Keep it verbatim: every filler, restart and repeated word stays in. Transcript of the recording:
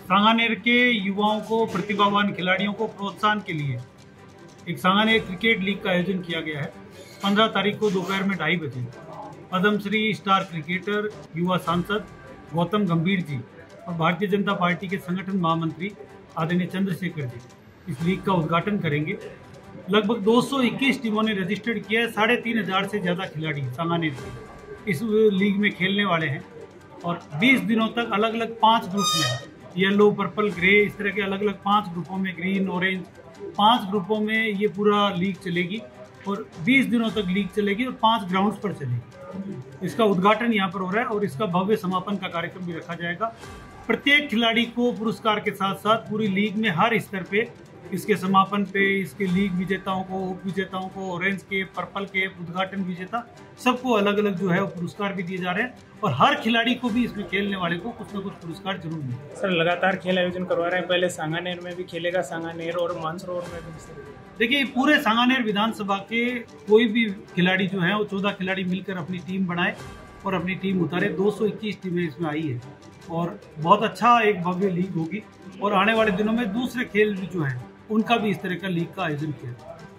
सांगानेर के युवाओं को, प्रतिभावान खिलाड़ियों को प्रोत्साहन के लिए एक सांगानेर क्रिकेट लीग का आयोजन किया गया है। पंद्रह तारीख को दोपहर में ढाई बजे पद्मश्री स्टार क्रिकेटर, युवा सांसद गौतम गंभीर जी और भारतीय जनता पार्टी के संगठन महामंत्री आदरणीय चंद्रशेखर जी इस लीग का उद्घाटन करेंगे। लगभग दो सौ इक्कीस टीमों ने रजिस्टर्ड किया है। साढ़े तीन हजार से ज़्यादा खिलाड़ी सांगानेर के इस लीग में खेलने वाले हैं और बीस दिनों तक अलग अलग पाँच ग्रुप में, येलो, पर्पल, ग्रे, इस तरह के अलग अलग पांच ग्रुपों में, ग्रीन, ऑरेंज, पांच ग्रुपों में ये पूरा लीग चलेगी और बीस दिनों तक लीग चलेगी और पांच ग्राउंड्स पर चलेगी। इसका उद्घाटन यहाँ पर हो रहा है और इसका भव्य समापन का कार्यक्रम भी रखा जाएगा। प्रत्येक खिलाड़ी को पुरस्कार के साथ साथ पूरी लीग में हर स्तर पे, इसके समापन पे, इसके लीग विजेताओं को, उप विजेताओं को, ऑरेंज के, पर्पल के, उद्घाटन विजेता, सबको अलग अलग जो है वो पुरस्कार भी दिए जा रहे हैं और हर खिलाड़ी को भी, इसमें खेलने वाले को कुछ ना कुछ पुरस्कार जरूर मिले। सर, लगातार खेल आयोजन करवा रहे हैं, पहले सांगानेर में भी खेलेगा, सांगानेर और मानसरोवर में भी। देखिए, पूरे सांगानेर विधानसभा के कोई भी खिलाड़ी जो है वो चौदह खिलाड़ी मिलकर अपनी टीम बनाए और अपनी टीम उतारे। दो सौ इक्कीस टीमें इसमें आई है और बहुत अच्छा एक भव्य लीग होगी और आने वाले दिनों में दूसरे खेल भी जो है उनका भी इस तरह का लीग का आयोजन किया।